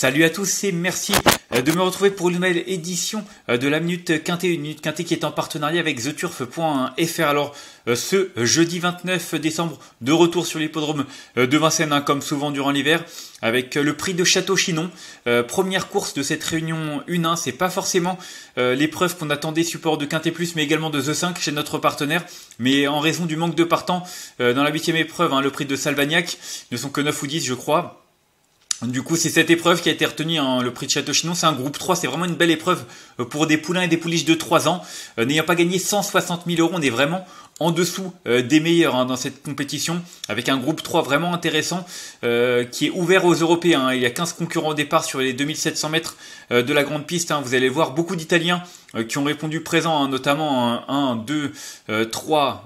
Salut à tous et merci de me retrouver pour une nouvelle édition de la Minute Quintet, une Minute Quintet qui est en partenariat avec TheTurf.fr. Alors ce jeudi 29 décembre, de retour sur l'hippodrome de Vincennes, comme souvent durant l'hiver, avec le prix de Château-Chinon. Première course de cette réunion 1-1, c'est pas forcément l'épreuve qu'on attendait support de Quintet Plus, mais également de The 5 chez notre partenaire. Mais en raison du manque de partants dans la 8e épreuve, le prix de Salvagnac, ne sont que 9 ou 10 je crois. Du coup, c'est cette épreuve qui a été retenue, le prix de Château-Chinon. C'est un groupe 3, c'est vraiment une belle épreuve pour des poulains et des pouliches de 3 ans. N'ayant pas gagné 160 000 €, on est vraiment en dessous des meilleurs dans cette compétition, avec un groupe 3 vraiment intéressant qui est ouvert aux Européens. Il y a 15 concurrents au départ sur les 2700 mètres de la grande piste. Vous allez voir beaucoup d'Italiens qui ont répondu présent, notamment 1, 2, 3,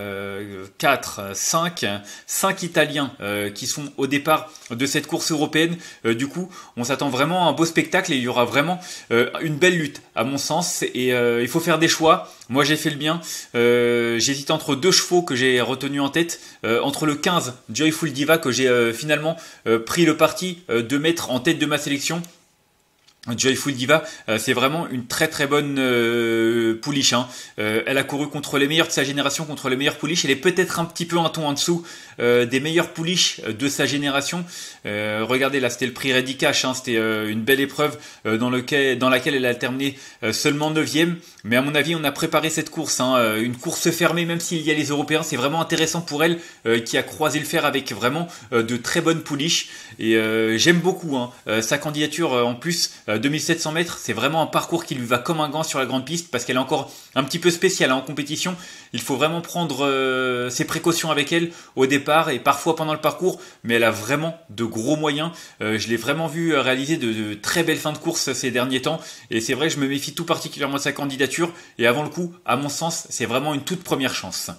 4, 5 Italiens qui sont au départ de cette course européenne. Du coup, on s'attend vraiment à un beau spectacle et il y aura vraiment une belle lutte à mon sens. Et il faut faire des choix. Moi, j'ai fait le bien. J'hésite entre deux chevaux que j'ai retenus en tête. Entre le 15, Joyful Diva, que j'ai finalement pris le parti de mettre en tête de ma sélection. Joyful Diva, c'est vraiment une très très bonne pouliche. Elle a couru contre les meilleurs de sa génération, contre les meilleures pouliches. Elle est peut-être un petit peu un ton en dessous des meilleures pouliches de sa génération. Regardez là, c'était le prix Ready Cash. C'était une belle épreuve dans laquelle elle a terminé seulement 9e. Mais à mon avis, on a préparé cette course. Une course fermée, même s'il y a les Européens. C'est vraiment intéressant pour elle qui a croisé le fer avec vraiment de très bonnes pouliches. Et j'aime beaucoup sa candidature en plus. 2700 mètres, c'est vraiment un parcours qui lui va comme un gant sur la grande piste parce qu'elle est encore un petit peu spéciale en compétition. Il faut vraiment prendre ses précautions avec elle au départ et parfois pendant le parcours, mais elle a vraiment de gros moyens. Je l'ai vraiment vu réaliser de très belles fins de course ces derniers temps et c'est vrai que je me méfie tout particulièrement de sa candidature et avant le coup, à mon sens, c'est vraiment une toute première chance.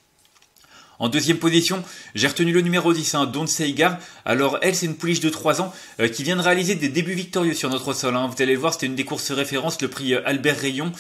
En deuxième position, j'ai retenu le numéro 10, Don't Say Gar. Alors elle, c'est une pouliche de 3 ans qui vient de réaliser des débuts victorieux sur notre sol. Vous allez le voir, c'était une des courses références, le prix Albert Rayon.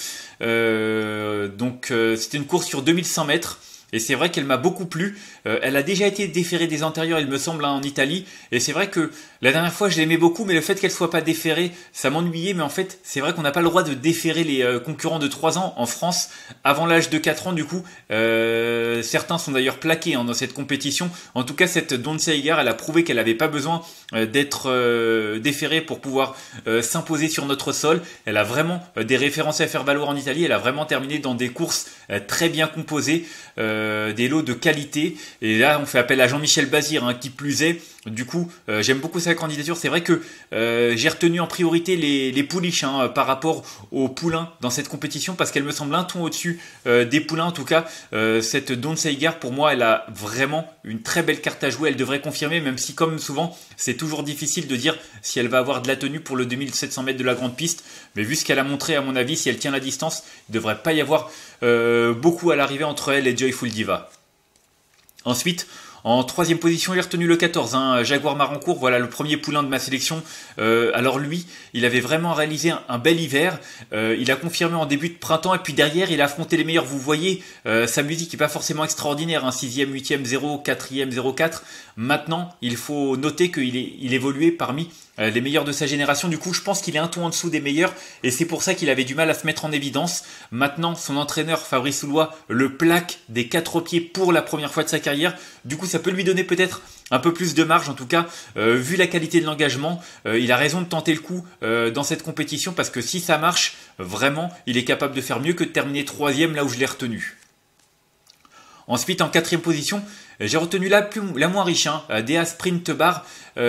C'était une course sur 2100 mètres. Et c'est vrai qu'elle m'a beaucoup plu. Elle a déjà été déférée des antérieurs, il me semble, en Italie. Et c'est vrai que la dernière fois, je l'aimais beaucoup, mais le fait qu'elle soit pas déférée, ça m'ennuyait. Mais en fait, c'est vrai qu'on n'a pas le droit de déférer les concurrents de 3 ans en France avant l'âge de 4 ans. Du coup, certains sont d'ailleurs plaqués dans cette compétition. En tout cas, cette Don't Say Gar, elle a prouvé qu'elle n'avait pas besoin d'être déférée pour pouvoir s'imposer sur notre sol. Elle a vraiment des références à faire valoir en Italie. Elle a vraiment terminé dans des courses très bien composées. Des lots de qualité et là on fait appel à Jean-Michel Bazir qui plus est. Du coup j'aime beaucoup sa candidature. C'est vrai que j'ai retenu en priorité les pouliches par rapport aux poulains dans cette compétition parce qu'elle me semble un ton au-dessus des poulains. En tout cas cette Don't Say Gar, pour moi elle a vraiment une très belle carte à jouer. Elle devrait confirmer, même si comme souvent c'est toujours difficile de dire si elle va avoir de la tenue pour le 2700 mètres de la grande piste, mais vu ce qu'elle a montré, à mon avis, si elle tient la distance, il ne devrait pas y avoir beaucoup à l'arrivée entre elle et Joyful Diva. Ensuite, en troisième position, j'ai retenu le 14, Jaguar Marancourt. Voilà le premier poulain de ma sélection. Alors lui, il avait vraiment réalisé un bel hiver. Il a confirmé en début de printemps et puis derrière, il a affronté les meilleurs. Vous voyez, sa musique n'est pas forcément extraordinaire. 6e, 8e, 0, 4e, 0,4. Maintenant, il faut noter qu'il évoluait parmi les meilleurs de sa génération. Du coup, je pense qu'il est un ton en dessous des meilleurs et c'est pour ça qu'il avait du mal à se mettre en évidence. Maintenant, son entraîneur Fabrice Soulois le plaque des 4 pieds pour la première fois de sa carrière. Du coup, ça peut lui donner peut-être un peu plus de marge. En tout cas, vu la qualité de l'engagement, il a raison de tenter le coup dans cette compétition parce que si ça marche, vraiment, il est capable de faire mieux que de terminer 3e là où je l'ai retenu. Ensuite, en 4e position, j'ai retenu la moins riche, Dea Sprint Bar,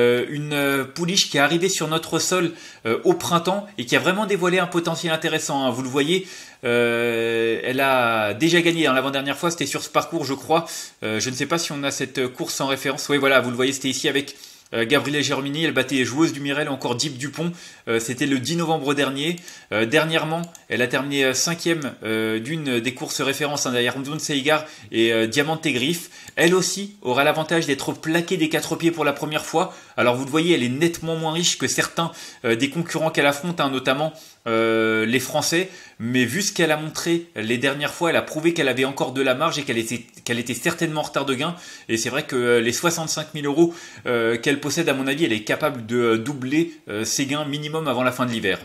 une pouliche qui est arrivée sur notre sol au printemps et qui a vraiment dévoilé un potentiel intéressant. Vous le voyez, elle a déjà gagné l'avant-dernière fois, c'était sur ce parcours je crois. Je ne sais pas si on a cette course en référence. Oui voilà, vous le voyez, c'était ici avec Gabriele Germini. Elle battait Joueuse du Mirel, encore Deep Dupont. C'était le 10 novembre dernier. Dernièrement, elle a terminé 5e d'une des courses références derrière Don't Say Gar et Diamante Griffe. Elle aussi aura l'avantage d'être plaquée des 4 pieds pour la première fois. Alors vous le voyez, elle est nettement moins riche que certains des concurrents qu'elle affronte, notamment les Français, mais vu ce qu'elle a montré les dernières fois, elle a prouvé qu'elle avait encore de la marge et qu'elle était certainement en retard de gain. Et c'est vrai que les 65 000 euros qu'elle possède, à mon avis, elle est capable de doubler ses gains minimum avant la fin de l'hiver.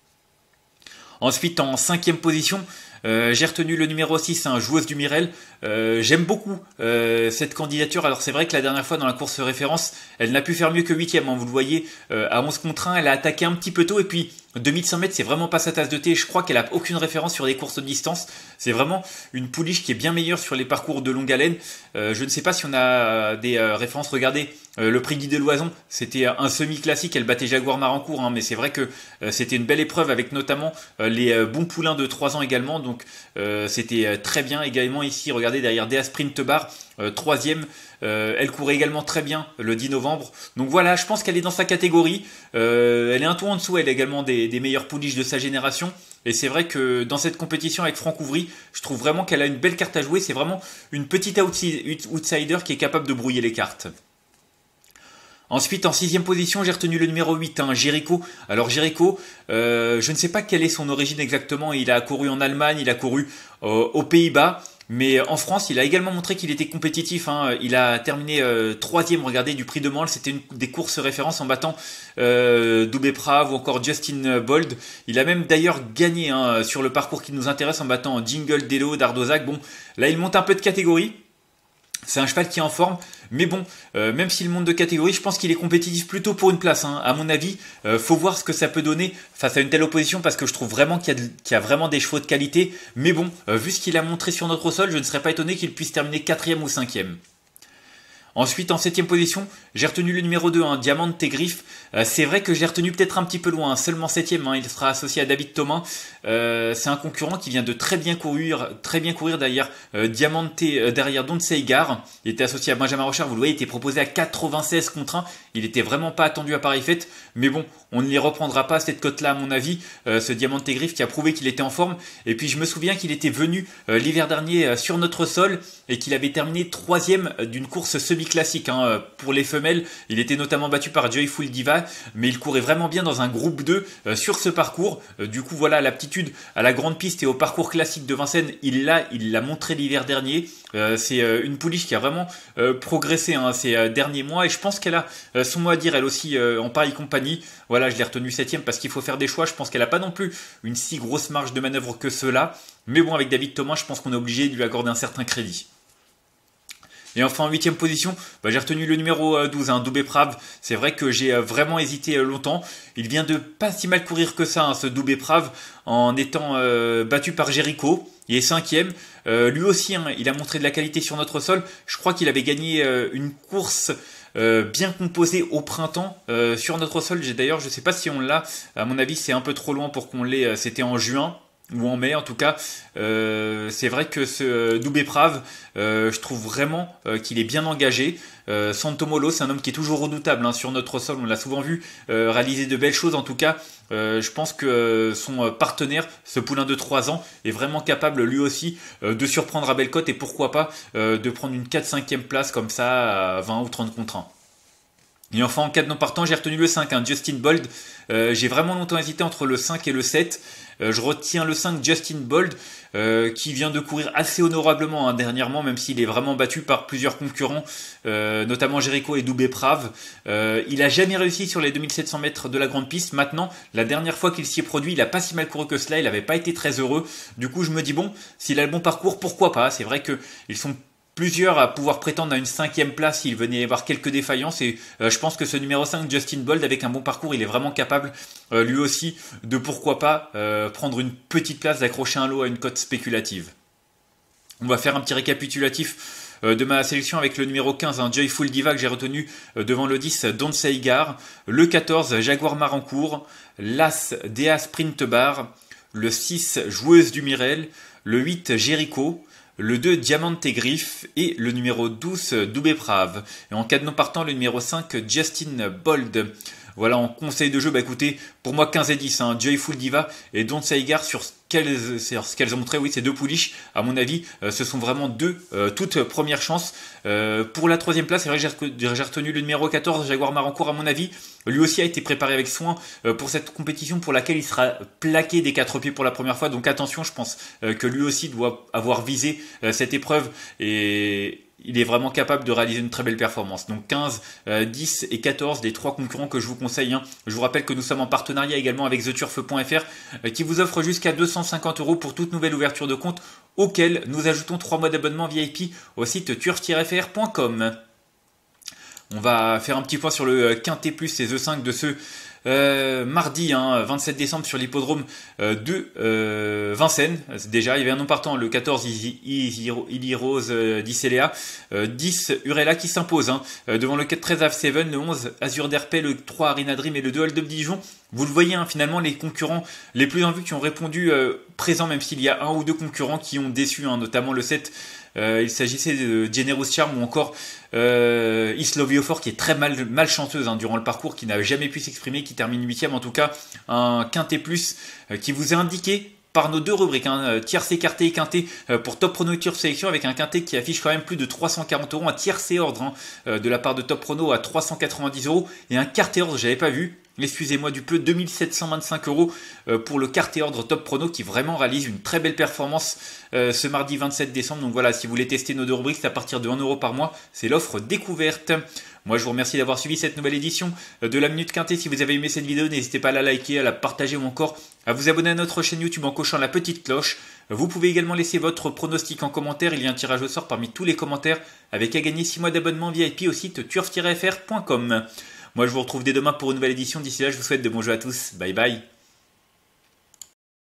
Ensuite, en 5e position, j'ai retenu le numéro 6, joueuse du Mirel. J'aime beaucoup cette candidature. Alors c'est vrai que la dernière fois dans la course référence, elle n'a pu faire mieux que 8e. Vous le voyez, à 11 contre 1, elle a attaqué un petit peu tôt. Et puis 2100 mètres, c'est vraiment pas sa tasse de thé. Je crois qu'elle a aucune référence sur les courses de distance. C'est vraiment une pouliche qui est bien meilleure sur les parcours de longue haleine. Je ne sais pas si on a des références. Regardez, le prix Guy de Loison, c'était un semi-classique. Elle battait Jaguar Marencourt, mais c'est vrai que c'était une belle épreuve avec notamment les bons poulains de 3 ans également. Donc c'était très bien également ici. Regardez derrière Dea Sprint Bar, 3e. Elle courait également très bien le 10 novembre. Donc voilà, je pense qu'elle est dans sa catégorie. Elle est un tour en dessous. Elle est également des meilleures pouliches de sa génération. Et c'est vrai que dans cette compétition avec Franck Ouvry, je trouve vraiment qu'elle a une belle carte à jouer. C'est vraiment une petite outsider qui est capable de brouiller les cartes. Ensuite, en 6e position, j'ai retenu le numéro 8, Jericho. Alors Jericho, je ne sais pas quelle est son origine exactement. Il a couru en Allemagne, il a couru aux Pays-Bas. Mais en France, il a également montré qu'il était compétitif. Il a terminé 3e, regardez, du prix de Mansle. C'était une des courses références en battant Doubé Prav ou encore Justin Bold. Il a même d'ailleurs gagné sur le parcours qui nous intéresse en battant Jingle Delo d'Ardozac. Bon, là, il monte un peu de catégorie. C'est un cheval qui est en forme, mais bon, même s'il monte de catégorie, je pense qu'il est compétitif plutôt pour une place. À mon avis, faut voir ce que ça peut donner face à une telle opposition, parce que je trouve vraiment qu'il y a vraiment des chevaux de qualité. Mais bon, vu ce qu'il a montré sur notre sol, je ne serais pas étonné qu'il puisse terminer 4e ou 5e. Ensuite, en 7e position, j'ai retenu le numéro 2, Diamante Griff. C'est vrai que je l'ai retenu peut-être un petit peu loin, seulement 7e. Il sera associé à David Thomas. C'est un concurrent qui vient de très bien courir derrière Diamante, derrière Don't Say Gare. Il était associé à Benjamin Rochard, vous le voyez, il était proposé à 96 contre 1. Il était vraiment pas attendu à pareille fête. Mais bon, on ne les reprendra pas cette cote-là à mon avis. Ce Diamante Griff qui a prouvé qu'il était en forme. Et puis je me souviens qu'il était venu l'hiver dernier sur notre sol et qu'il avait terminé 3e d'une course semi-classique. Pour les femelles, il était notamment battu par Joyful Diva, mais il courait vraiment bien dans un groupe 2 sur ce parcours. Du coup, voilà, l'aptitude à la grande piste et au parcours classique de Vincennes, il l'a montré l'hiver dernier. C'est une pouliche qui a vraiment progressé ces derniers mois, et je pense qu'elle a son mot à dire elle aussi en pareille compagnie. Voilà, je l'ai retenu 7e parce qu'il faut faire des choix. Je pense qu'elle n'a pas non plus une si grosse marge de manœuvre que cela, mais bon, avec David Thomas, je pense qu'on est obligé de lui accorder un certain crédit. Et enfin en 8e position, j'ai retenu le numéro 12, Doubé Prav. C'est vrai que j'ai vraiment hésité longtemps. Il vient de pas si mal courir que ça, ce Doubé Prav, en étant battu par Jericho. Il est 5e. Lui aussi, il a montré de la qualité sur notre sol. Je crois qu'il avait gagné une course bien composée au printemps sur notre sol. D'ailleurs, je ne sais pas si on l'a. À mon avis, c'est un peu trop loin pour qu'on l'ait. C'était en juin. Ou en mai en tout cas. C'est vrai que ce Doubé Prav, je trouve vraiment qu'il est bien engagé. Santomolo, c'est un homme qui est toujours redoutable sur notre sol, on l'a souvent vu réaliser de belles choses. En tout cas, je pense que son partenaire, ce poulain de 3 ans, est vraiment capable lui aussi de surprendre à belle cote, et pourquoi pas de prendre une 4-5e place comme ça à 20 ou 30 contre 1. Et enfin, en cas de non partant, j'ai retenu le 5, Justin Bold. J'ai vraiment longtemps hésité entre le 5 et le 7. Je retiens le 5, Justin Bold, qui vient de courir assez honorablement dernièrement, même s'il est vraiment battu par plusieurs concurrents, notamment Jericho et Doubé Prav. Il a jamais réussi sur les 2700 mètres de la grande piste. Maintenant, la dernière fois qu'il s'y est produit, il a pas si mal couru que cela, il n'avait pas été très heureux. Du coup, je me dis, bon, s'il a le bon parcours, pourquoi pas. C'est vrai qu'ils sont plusieurs à pouvoir prétendre à une 5e place s'il venait y avoir quelques défaillances, et je pense que ce numéro 5, Justin Bold, avec un bon parcours, il est vraiment capable lui aussi de pourquoi pas prendre une petite place, d'accrocher un lot à une cote spéculative. On va faire un petit récapitulatif de ma sélection avec le numéro 15, Joyful Diva, que j'ai retenu devant le 10, Don't Say Gare, le 14, Jaguar Marencourt, l'As Dea Sprint Bar, le 6, Joueuse du Mirel, le 8, Jericho, le 2, Diamante Griff, et le numéro 12, Doubé Prav. Et en cas de non partant, le numéro 5, Justin Bold. Voilà, en conseil de jeu, bah écoutez, pour moi 15 et 10, hein, Joyful Diva et Don't Saigar sur ce qu'elles ont montré, oui, ces deux pouliches, à mon avis, ce sont vraiment deux toutes premières chances. Pour la troisième place, c'est vrai que j'ai retenu le numéro 14, Jaguar Marancourt, à mon avis. Lui aussi a été préparé avec soin pour cette compétition pour laquelle il sera plaqué des 4 pieds pour la première fois. Donc attention, je pense que lui aussi doit avoir visé cette épreuve et il est vraiment capable de réaliser une très belle performance. Donc 15, 10 et 14, les 3 concurrents que je vous conseille. Hein. Je vous rappelle que nous sommes en partenariat également avec theturf.fr qui vous offre jusqu'à 250 € pour toute nouvelle ouverture de compte auquel nous ajoutons 3 mois d'abonnement VIP au site turf-fr.com. On va faire un petit point sur le Quintet Plus et The 5 de ce mardi 27 décembre sur l'hippodrome de Vincennes. Déjà, il y avait un nom partant, le 14 Illy Rose d'Icelea, 10 Urella qui s'impose devant le 13 Av7, le 11 Azur d'Herpé, le 3 Arena Dream et le 2 Hold Up Dijon. Vous le voyez, finalement, les concurrents les plus en vue qui ont répondu présents, même s'il y a un ou deux concurrents qui ont déçu, notamment le 7. Il s'agissait de Generous Charm ou encore Isloviofor qui est très malchanceuse durant le parcours, qui n'a jamais pu s'exprimer, qui termine 8ème. En tout cas, un Quintet Plus qui vous est indiqué par nos deux rubriques, tiercé, écarté et quinté pour Top Prono et Turf Sélection, avec un quintet qui affiche quand même plus de 340 €, un tiercé ordre de la part de Top Prono à 390 € et un quarté ordre, j'avais pas vu, excusez-moi du peu, 2725 € pour le quarté ordre Top Prono qui vraiment réalise une très belle performance ce mardi 27 décembre. Donc voilà, si vous voulez tester nos deux rubriques, c'est à partir de 1 € par mois, c'est l'offre découverte. Moi, je vous remercie d'avoir suivi cette nouvelle édition de la Minute Quintet. Si vous avez aimé cette vidéo, n'hésitez pas à la liker, à la partager ou encore à vous abonner à notre chaîne YouTube en cochant la petite cloche. Vous pouvez également laisser votre pronostic en commentaire. Il y a un tirage au sort parmi tous les commentaires avec à gagner 6 mois d'abonnement VIP au site turf-fr.com. Moi, je vous retrouve dès demain pour une nouvelle édition. D'ici là, je vous souhaite de bons jeux à tous. Bye bye.